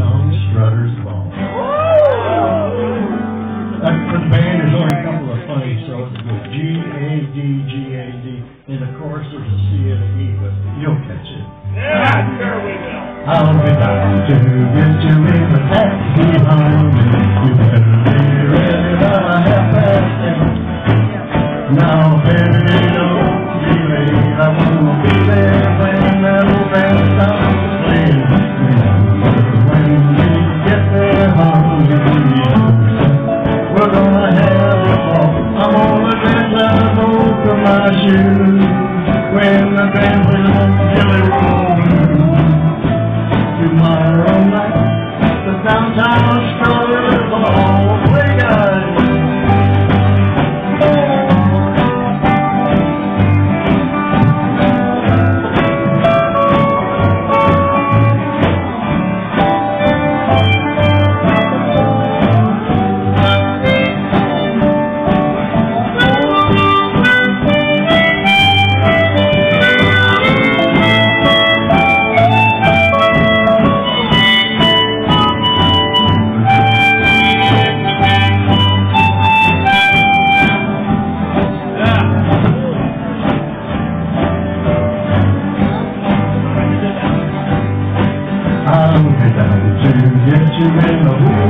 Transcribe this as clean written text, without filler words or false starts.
on Strutters Ball. For the band, there's only a couple of funny, so it's good. G-A-D, G-A-D. And of course, there's a C and an E, but you'll catch it. Yeah, sure we will. I'll be down to get you in the taxi home. You better be ready by 10:30. Now, baby, don't be late. I won't be there when that old band stops playing. When we get there, honey, we're gonna have a ball. I'm gonna dance out both of my shoes when the band plays on Jelly Roll. Tomorrow night, the downtown Strutters Ball. Play, guys. I'm down to get you in the